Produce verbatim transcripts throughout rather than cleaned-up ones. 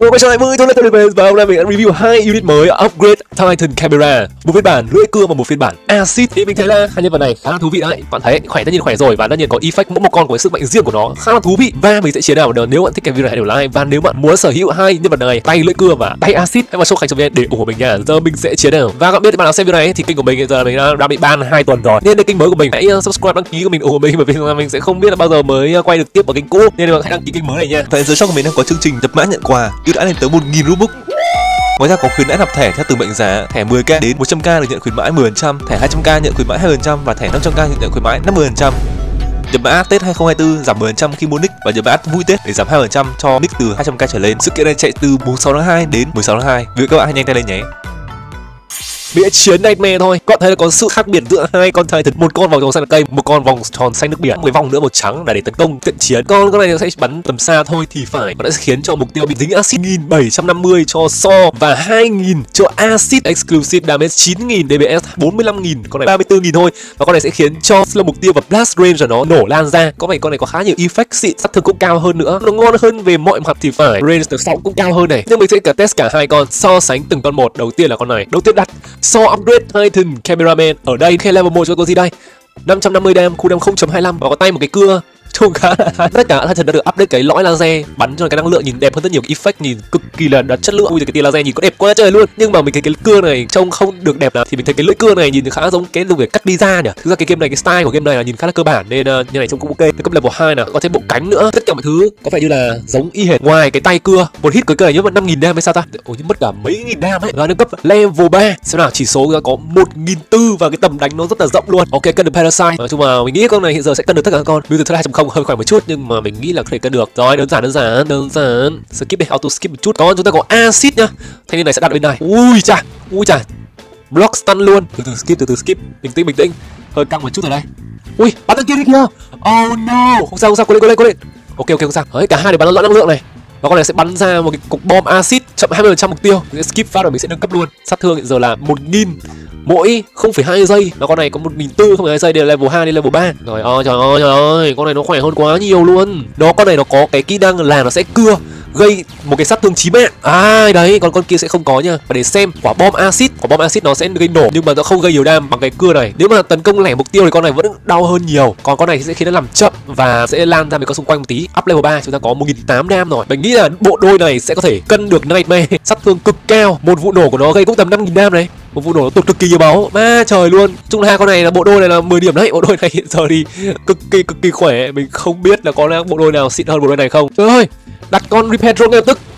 Hello, quay trở lại với tôi là Tony Benz và hôm nay mình đã review hai unit mới upgrade Titan Camera, một phiên bản lưỡi cưa và một phiên bản Acid. Thì mình thấy là hai nhân vật này khá là thú vị đấy. Bạn thấy khỏe, tất nhiên khỏe rồi, và tất nhiên có effect mỗi một con có sức mạnh riêng của nó khá là thú vị. Và mình sẽ chia nào nếu bạn thích cái video này hãy để like, và nếu bạn muốn sở hữu hai nhân vật này, tay lưỡi cưa và tay Acid, hãy vào shop khách để ủng hộ mình nha. Giờ mình sẽ chia nào. Và các biết bạn nào xem video này thì kênh của mình giờ mình đã, đã bị ban hai tuần rồi, nên kênh mới của mình hãy subscribe, đăng ký của mình ủng hộ mình, bởi vì là mình sẽ không biết là bao giờ mới quay được tiếp ở kênh cũ, nên bạn hãy đăng ký kênh mới này nha. Tại dưới shop của mình đang có chương trình nhập mã nhận quà ưu đãi lên tới một nghìn Robux. Ngoài ra có khuyến mãi nạp thẻ theo từng mệnh giá, thẻ mười k đến một trăm k được nhận khuyến mãi mười phần trăm, thẻ hai trăm k nhận khuyến mãi hai phần trăm và thẻ năm trăm k nhận khuyến mãi năm mươi phần trăm. Nhập mã Tết hai không hai tư giảm mười phần trăm khi mua nick, và nhập mã vui Tết để giảm hai phần trăm cho nick từ hai trăm k trở lên. Sự kiện này chạy từ mùng sáu tháng hai đến mười sáu tháng hai. Vì các bạn hãy nhanh tay lên nhé. Bịa chiến Nightmare thôi. Các bạn thấy là có sự khác biệt giữa hai con Titan, một con vòng tròn xanh cây, một con vòng tròn xanh nước biển, một cái vòng nữa màu trắng là để tấn công cận chiến. Con con này sẽ bắn tầm xa thôi thì phải, và nó sẽ khiến cho mục tiêu bị dính acid. Một nghìn bảy trăm năm mươi cho So và hai nghìn cho Acid. Exclusive damage chín nghìn, đê pê ét bốn mươi lăm nghìn, con này ba mươi tư nghìn thôi. Và con này sẽ khiến cho slow mục tiêu và blast range của nó nổ lan ra. Có vẻ con này có khá nhiều effect xịn, sát thương cũng cao hơn nữa, nó ngon hơn về mọi mặt thì phải. Range từ sóng cũng cao hơn này. Nhưng mình sẽ cả test cả hai con, so sánh từng con một. Đầu tiên là con này. Đầu tiên đặt So upgrade Titan Cameraman. Ở đây cái level một cho có gì đây? năm trăm năm mươi dam, cooldown không chấm hai lăm, và có tay một cái cưa trông khá là tất cả Titan đã được update cái lõi laser bắn cho cái năng lượng nhìn đẹp hơn rất nhiều, cái effect nhìn cực kỳ là chất lượng. Ui, cái tia laser nhìn có đẹp quá trời luôn. Nhưng mà mình thấy cái cưa này trông không được đẹp nào, thì mình thấy cái lưỡi cưa này nhìn khá giống cái dùng để cắt pizza nhỉ. Thực ra cái game này, cái style của game này là nhìn khá là cơ bản, nên uh, như này trông cũng ok. Cấp level hai nào, có thêm bộ cánh nữa, tất cả mọi thứ có vẻ như là giống y hệt. Ngoài cái tay cưa, một hit cưới này nhưng mà năm nghìn dam hay sao ta? Ôi, nhưng mất cả mấy nghìn dam ấy. Và nâng cấp level ba, xem nào, chỉ số có một nghìn bốn trăm và cái tầm đánh nó rất là rộng luôn. Ok, cân được Parasite. Nói chung là mình nghĩ con này hiện giờ sẽ cân được tất cả các con. Bây giờ hai chấm không hơi khỏe một chút, nhưng mà mình nghĩ là có thể cân được. Rồi, đơn giản đơn giản đơn giản. Skip đi, auto skip một chút. Còn chúng ta có Acid nhá. Thanh niên này sẽ đặt bên này. Ui chà, ui chà. Block stun luôn. Từ từ skip, từ từ skip. Bình tĩnh bình tĩnh. Hơi căng một chút rồi đây. Ui, bắn thằng kia đi kìa. Oh no. Không sao không sao, cố lên cố lên cố lên. Ok ok không sao. Đấy, cả hai đều bắn loạn năng lượng này. Và con này sẽ bắn ra một cái cục bom acid chậm hai mươi phần trăm mục tiêu. Mình sẽ skip phát rồi mình sẽ nâng cấp luôn. Sát thương hiện giờ là một nghìn mỗi không phẩy hai giây. Và con này có một nghìn bốn trăm không phẩy hai giây, đây là level hai, đây là level ba. Rồi ôi trời ơi trời ơi, con này nó khỏe hơn quá nhiều luôn. Nó con này nó có cái kỹ năng là nó sẽ cưa gây một cái sát thương chí mạng. À đấy, còn con kia sẽ không có nha. Và để xem quả bom acid, quả bom acid nó sẽ gây nổ nhưng mà nó không gây nhiều đam bằng cái cưa này. Nếu mà tấn công lẻ mục tiêu thì con này vẫn đau hơn nhiều. Còn con này sẽ khiến nó làm chậm và sẽ lan ra mấy con xung quanh một tí. Up level ba chúng ta có một nghìn tám trăm đam rồi. Mình nghĩ là bộ đôi này sẽ có thể cân được Nightmare. Sát thương cực cao. Một vụ nổ của nó gây cũng tầm năm nghìn đam này. Một vụ nổ nó tụt cực kỳ nhiều máu. Ma trời luôn. Chung là hai con này là bộ đôi này là mười điểm đấy. Bộ đôi này hiện giờ thì cực kỳ cực kỳ khỏe. Mình không biết là có bộ đôi nào xịn hơn bộ đôi này không. Trời ơi, đặt con Repair Drone ngay lập tức.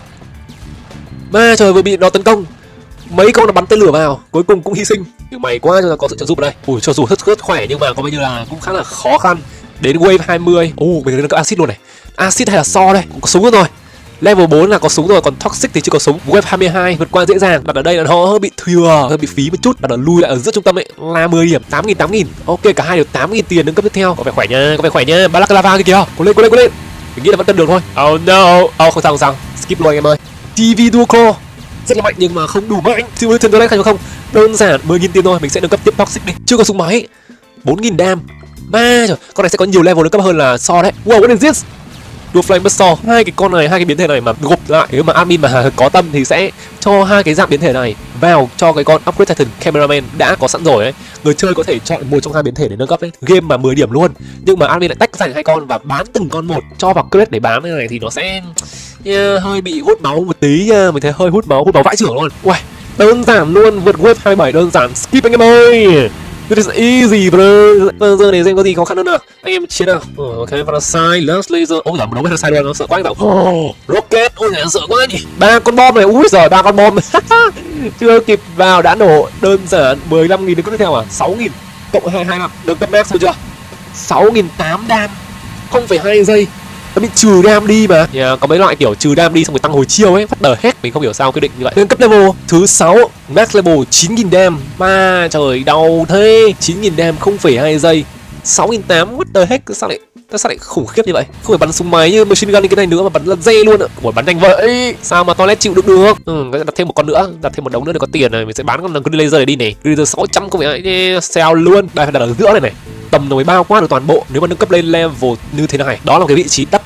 Ma trời, vừa bị nó tấn công, mấy con nó bắn tên lửa vào, cuối cùng cũng hy sinh. Nhưng may quá cho nó có sự trợ giúp ở đây. Ui, cho dù rất rất khỏe nhưng mà có bao nhiêu là cũng khá là khó khăn. Đến wave hai mươi. Ồ, oh, mình nâng cấp acid luôn này. Acid hay là So đây, cũng có súng rồi. Level bốn là có súng rồi, còn Toxic thì chưa có súng. Wave hai mươi hai vượt qua dễ dàng. Đặt ở đây là nó hơi bị thừa, hơi bị phí một chút. Đặt ở lui lại ở giữa trung tâm ấy là mười điểm, tám nghìn tám nghìn. Ok, cả hai đều tám nghìn tiền nâng cấp tiếp theo. Có vẻ khỏe nha, có vẻ khỏe nha. Balaclava kia kìa. Cố lên, cố lên, cố lên. Mình nghĩ là vẫn cân được thôi. Oh no. Oh không sao không sao. Skip luôn anh em ơi. tê vê Dual Claw rất là mạnh nhưng mà không đủ mạnh. Simulation Direct hay không? Đơn giản mười nghìn tiền thôi, mình sẽ nâng cấp tiếp Toxic đi. Chưa có súng máy. bốn nghìn đam. Ma trời, con này sẽ có nhiều level nâng cấp hơn là So đấy. Wow, what is this? Dual Flame Buster. Hai cái con này, hai cái biến thể này mà gộp lại, nếu mà admin mà có tâm thì sẽ cho hai cái dạng biến thể này vào cho cái con Upgrade Titan Cameraman đã có sẵn rồi ấy. Người chơi có thể chọn một trong hai biến thể để nâng cấp ấy. Game mà mười điểm luôn. Nhưng mà admin lại tách thành hai con và bán từng con một cho vào crate để bán cái này thì nó sẽ yeah, hơi bị hút máu một tí nha. Mình thấy hơi hút máu, hút máu vãi chưởng luôn. Uầy, đơn giản luôn, vượt wave hai mươi bảy đơn giản. Skip anh em ơi. This is easy bro. Giờ này xem có gì khó khăn hơn nào. Anh em chiến nào. Oh, ok, Parasite, Last Laser. Ôi giời, đấu Parasite luôn, nó sợ quá anh bảo. Oh, Rocket, ôi giời, sợ quá nhỉ. Ba con bom này, ui giời, ba con bom. Chưa kịp vào đã nổ. Đơn giản mười lăm nghìn đến tiếp theo à? sáu nghìn cộng hai hai năm, được cấp max chưa? sáu nghìn tám trăm đam, không phẩy hai giây. Nó bị trừ đam đi mà. Yeah, có mấy loại kiểu trừ đam đi xong rồi tăng hồi chiêu ấy, phát đờ hết, mình không hiểu sao quyết định như vậy. Lên cấp level thứ sáu, max level chín nghìn đam. Ma trời, đau thế. chín nghìn đam, không phẩy hai giây. sáu nghìn tám trăm, what the heck, sao lại sao lại khủng khiếp như vậy? Không phải bắn súng máy như machine gun như cái này nữa mà bắn laser luôn ạ. Ủa, bắn nhanh vậy. Sao mà toilet chịu được được? Ừ, đặt thêm một con nữa, đặt thêm một đống nữa để có tiền này, mình sẽ bán con lần laser này đi này. Laser sáu trăm không phải sell luôn. Đây phải đặt ở giữa này này. Tầm nó mới bao quát được toàn bộ. Nếu mà nâng cấp lên level như thế này, đó là cái vị trí đắc địa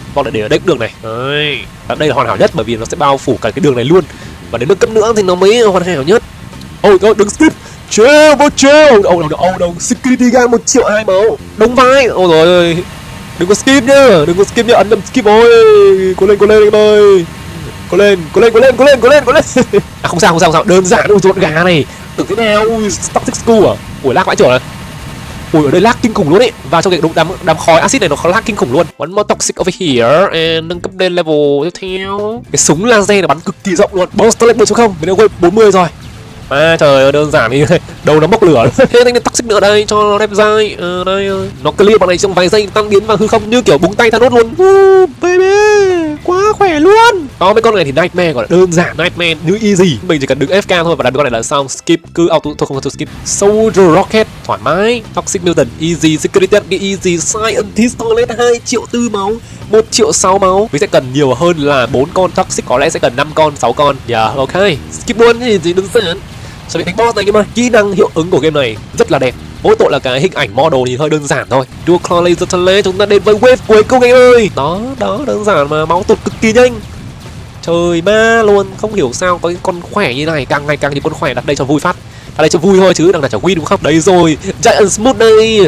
Vong lại để ở đây cũng được này. Đấy, đây là hoàn hảo nhất bởi vì nó sẽ bao phủ cả cái đường này luôn. Và đến nâng cấp nữa thì nó mới hoàn hảo nhất. Ôi thôi đừng skip. Chill, vô chill. Ôi đâu đâu đâu, security guard một triệu hai máu. Đông vai. Ôi rồi ơi. Đừng có skip nhá, đừng có skip nhá, ấn đâm skip ôi. Cố lên, cố lên em ơi. Cố lên, cố lên, cố lên, cố lên, cố lên, cố lên. À không sao, không sao, không sao, đơn giản đâu con gà này. Tưởng thế nào, ui, toxic school à? Ui lag vãi chưởng này. Ui ở đây lag kinh khủng luôn ấy. Và trong cái đám đám khói acid này nó lag kinh khủng luôn. One more toxic over here and nâng cấp lên level tiếp theo. Cái súng laser này bắn cực kỳ rộng luôn. Monster lên một số không, mình đã quên bốn mươi rồi. À trời ơi đơn giản đi, đầu nó bốc lửa. Thế thanh toxic nữa đây cho nó đẹp dai. Ờ đây nó clear bọn này trong vài giây tăng biến vào hư không như kiểu búng tay Thanos luôn. Uh, baby quá khỏe luôn. Đó mấy con này thì nightmare gọi là đơn giản, nightmare như easy. Mình chỉ cần đứng ép ca thôi và đặt con này là xong. Skip cứ auto thôi, không auto skip. Soldier rocket thoải mái. Toxic mutant easy, security easy, scientist toilet hai triệu tư máu, một triệu sáu máu. Mình sẽ cần nhiều hơn là bốn con toxic, có lẽ sẽ cần năm con, sáu con. Dạ yeah, ok. Skip luôn thì gì đơn giản. Sẽ bị đánh boss này, nhưng mà kỹ năng hiệu ứng của game này rất là đẹp. Mỗi tội là cái hình ảnh model thì hơi đơn giản thôi. Dual Claw Laser Tele, chúng ta đến với wave cuối cùng anh ơi. Đó, đó đơn giản mà máu tụt cực kỳ nhanh. Trời ma luôn, không hiểu sao có cái con khỏe như này, càng ngày càng nhiều con khỏe đặt đây cho vui phát. Đặt đây cho vui thôi chứ đằng nào cho win đúng không? Đây rồi, Giant Smooth đây.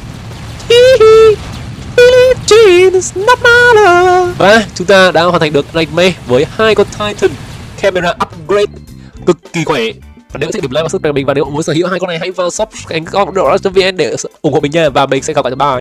Và chúng ta đã hoàn thành được Nightmare với hai con Titan camera upgrade cực kỳ khỏe. Và nếu thích điểm like và subscribe mình, và nếu muốn sở hữu hai con này hãy vào shop anh com độ vn để ủng hộ mình nha, và mình sẽ gặp lại, bye.